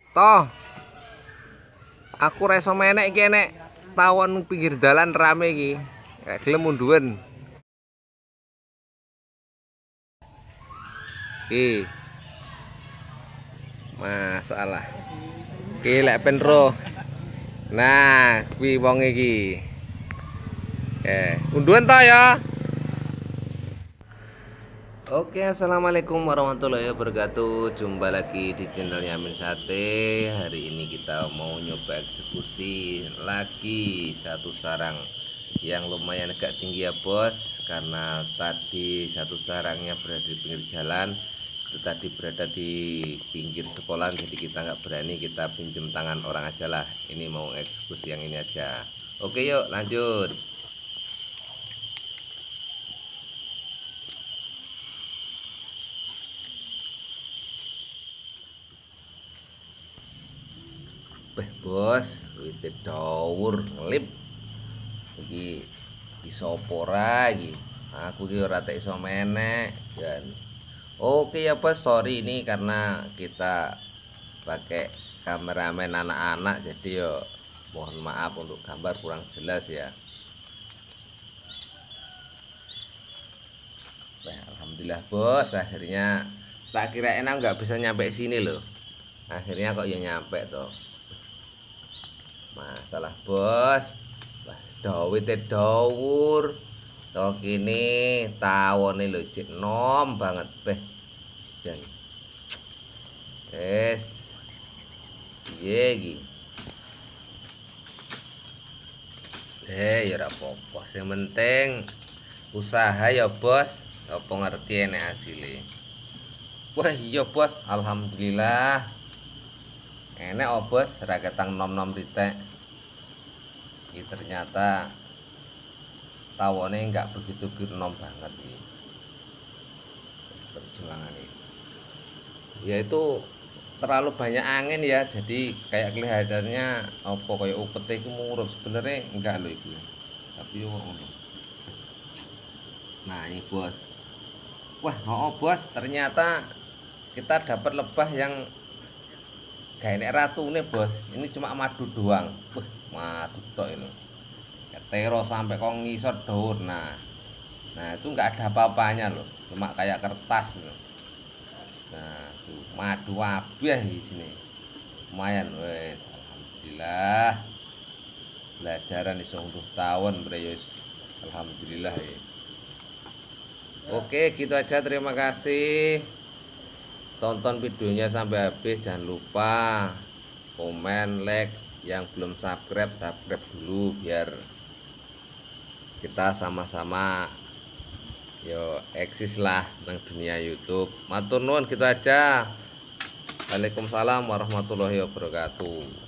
Toh, aku reso menek iki nek tawon pinggir dalan rame iki. Kayak gelem munduan. Iki masalah. Iki lek penro. Nah, kuwi wong iki. Unduan toh ya. Oke, assalamualaikum warahmatullahi wabarakatuh. Jumpa lagi di channelnya Amin Sate. Hari ini kita mau nyoba eksekusi lagi satu sarang yang lumayan agak tinggi ya bos. Karena tadi satu sarangnya berada di pinggir jalan, itu tadi berada di pinggir sekolah, jadi kita nggak berani, kita pinjem tangan orang aja lah. Ini mau eksekusi yang ini aja. Oke, yuk lanjut. Bos, wite dawur ngelip iki iso iki. Aku ki ora tak iso menek dan oke ya bos, sorry ini karena kita pakai kameramen anak-anak, jadi yo mohon maaf untuk gambar kurang jelas ya. Alhamdulillah bos, akhirnya tak kira enak nggak bisa nyampe sini loh. Akhirnya kok ya nyampe toh. Masalah bos, dawite dawur toh kini tawone lho cek nom banget teh jan es piye iki ya ora apa-apa, sing penting usaha ya bos, apa ngerti enek asile. Wah iya bos, alhamdulillah enek oh bos, ra ketang nom-nom ritek. Ini ternyata tawonnya nggak begitu nom banget ini perjuangan ini. Yaitu terlalu banyak angin ya, jadi kayak kelihatannya apa kayak upete itu muruk, sebenarnya enggak loh itu, tapi yo nah ini bos, wah oh bos, ternyata kita dapat lebah yang kayak ini ratu nih bos. Ini cuma madu doang, madu tok ini tero sampai kok ngisor daun. Nah itu nggak ada apa-apanya loh, cuma kayak kertas loh. Nah tuh madu abah di sini lumayan wes, alhamdulillah belajaran iso 10 tahun breyus, alhamdulillah ya. Oke gitu aja, terima kasih, tonton videonya sampai habis, jangan lupa komen, like, yang belum subscribe subscribe dulu biar kita sama-sama yo eksis lah nang dunia YouTube. Matur nuwun gitu aja. Waalaikumsalam warahmatullahi wabarakatuh.